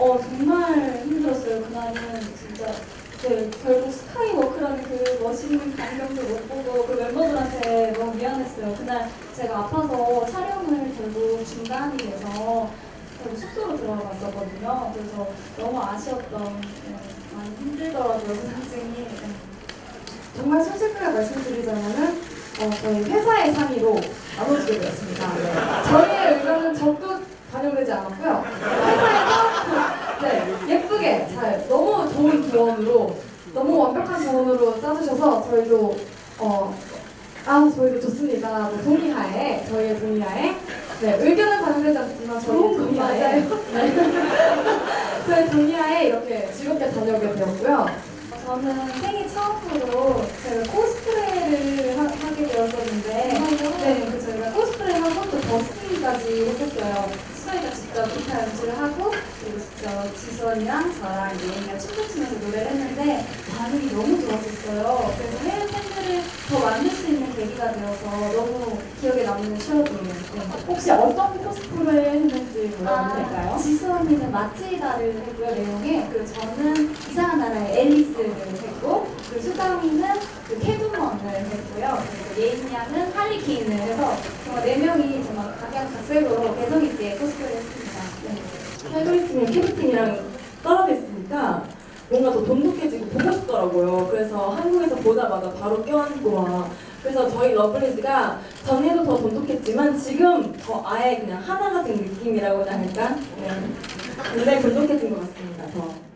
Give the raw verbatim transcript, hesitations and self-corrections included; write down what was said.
어 정말 힘들었어요. 그날은 진짜. 네, 결국 스카이워크라는 그 멋있는 광경도 못 보고 그 멤버들한테 너무 미안했어요. 그날 제가 아파서 촬영을 결국 중단이 돼서 결국 숙소로 들어갔었거든요. 그래서 너무 아쉬웠던, 네, 많이 힘들더라고요, 그 사진이. 네. 정말 솔직하게 말씀드리자면은 어, 저희 회사의 상의로 나눠주게 되었습니다. 저희의 의견은 적극 반영되지 않았고요. 회사에서 네, 예쁘게 잘 너무 좋은 조언으로 너무 완벽한 조언으로 짜주셔서 저희도 어, 아 저희도 좋습니다. 뭐 동의하에 저희의 동의하에 네, 의견은 반영되지 않지만 저희 동의하에 네. 저희 동의하에 이렇게 즐겁게 다녀오게 되었고요. 저는 생일 처음으로 제가 코스프레를 하, 하게 되었었는데, 네, 그 저희가 코스프레 하고 또 버스킹까지 했었어요. 수아이가 직접 기타 연주를 하고, 그리고 직접 지선이랑 저랑 예인이가 춤을 추면서 노래를 했는데 반응이 너무 좋았었어요. 그래서 해외 팬들을 더 만들 수 있는 계기가 되어서 너무 기억에 남는 추억이에요. 네. 혹시 어떤 코스프레 했는지 물어봐도 될까요? 지수언니는 마틸다를 했고요, 내용에. 그리고 저는 이상한 나라의 앨리스를 했고, 그리고 수담이는 그 캐두먼을 했고요. 그리고 예인 양은 할리퀸을 해서 정말 네 명이 정말 각양각색으로 개성있게 코스프레를 했습니다. 네. 팔그리팀이랑 캐비팀이랑 떨어져 있으니까 뭔가 더 돈독해지고 보고 싶더라고요. 그래서 한국에서 보자마자 바로 껴안고 막. 그래서 저희 러블리즈가 전에도 더 돈독했지만 지금 더 아예 그냥 하나가 된 느낌이라고나 할까? 네. 굉장히 돈독해진 것 같습니다. 더.